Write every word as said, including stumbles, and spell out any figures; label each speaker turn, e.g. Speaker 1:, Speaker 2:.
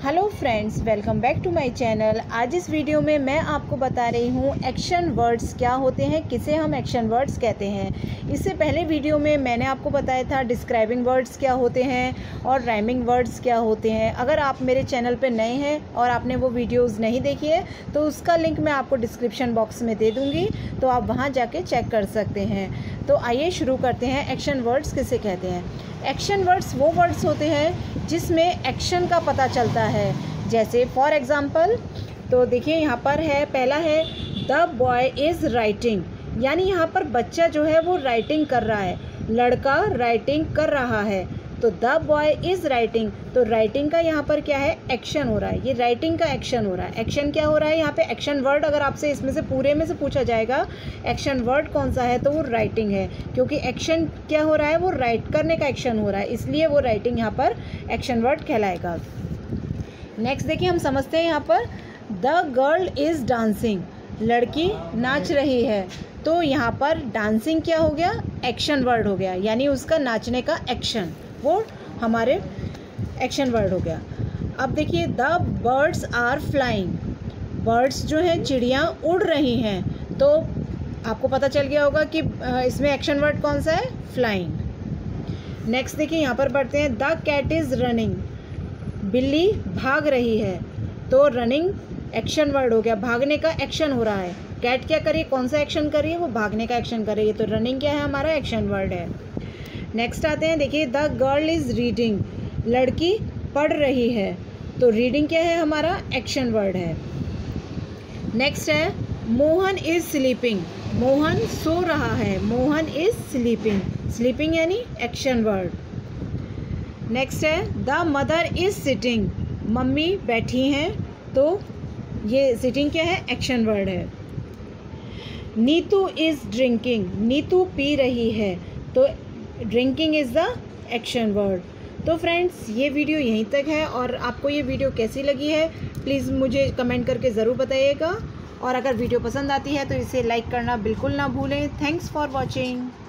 Speaker 1: Hello friends, welcome back to my channel. आज इस video में मैं आपको बता रही हूँ एक्शन वर्ड्स क्या होते हैं, किसे हम एक्शन वर्ड्स कहते हैं। इससे पहले वीडियो में मैंने आपको बताया था डिस्क्राइबिंग वर्ड्स क्या होते हैं और राइमिंग वर्ड्स क्या होते हैं। अगर आप मेरे चैनल पे नए हैं और आपने वो वीडियोज़ नहीं देखी है तो उसका लिंक मैं आपको डिस्क्रिप्शन बॉक्स में दे दूँगी, तो आप वहाँ जाके चेक कर सकते हैं। तो आइए शुरू करते हैं। एक्शन वर्ड्स किसे कहते हैं? एक्शन वर्ड्स वो वर्ड्स होते हैं जिसमें एक्शन का पता चलता है। जैसे फॉर एग्ज़ाम्पल, तो देखिए यहाँ पर है, पहला है द बॉय इज़ राइटिंग, यानी यहाँ पर बच्चा जो है वो राइटिंग कर रहा है, लड़का राइटिंग कर रहा है। तो द बॉय इज़ राइटिंग, तो राइटिंग का यहाँ पर क्या है, एक्शन हो रहा है। ये राइटिंग का एक्शन हो रहा है। एक्शन क्या हो रहा है यहाँ पे? एक्शन वर्ड अगर आपसे इसमें से पूरे में से पूछा जाएगा एक्शन वर्ड कौन सा है, तो वो राइटिंग है, क्योंकि एक्शन क्या हो रहा है, वो राइट करने का एक्शन हो रहा है, इसलिए वो राइटिंग यहाँ पर एक्शन वर्ड कहलाएगा। नेक्स्ट देखिए, हम समझते हैं यहाँ पर द गर्ल इज़ डांसिंग, लड़की नाच रही है। तो यहाँ पर डांसिंग क्या हो गया, एक्शन वर्ड हो गया, यानी उसका नाचने का एक्शन, वो हमारे एक्शन वर्ड हो गया। अब देखिए the birds are flying, birds जो हैं चिड़ियाँ उड़ रही हैं। तो आपको पता चल गया होगा कि इसमें एक्शन वर्ड कौन सा है, फ्लाइंग। नेक्स्ट देखिए यहाँ पर बढ़ते हैं, द कैट इज़ रनिंग, बिल्ली भाग रही है। तो रनिंग एक्शन वर्ड हो गया, भागने का एक्शन हो रहा है। कैट क्या करिए, कौन सा एक्शन कर रही है, वो भागने का एक्शन कर रही है। तो रनिंग क्या है, हमारा एक्शन वर्ड है। नेक्स्ट आते हैं, देखिए द गर्ल इज़ रीडिंग, लड़की पढ़ रही है। तो रीडिंग क्या है, हमारा एक्शन वर्ड है। नेक्स्ट है मोहन इज़ स्लीपिंग, मोहन सो रहा है, मोहन इज़ स्लीपिंग, स्लीपिंग यानी एक्शन वर्ड। नेक्स्ट है the mother is sitting, mummy बैठी हैं। तो ये सिटिंग क्या है, एक्शन वर्ड है। नीतू इज़ ड्रिंकिंग, नीतू पी रही है। तो drinking is the action word. तो फ्रेंड्स, ये वीडियो यहीं तक है, और आपको ये वीडियो कैसी लगी है प्लीज़ मुझे कमेंट करके ज़रूर बताइएगा। और अगर वीडियो पसंद आती है तो इसे लाइक करना बिल्कुल ना भूलें। Thanks for watching.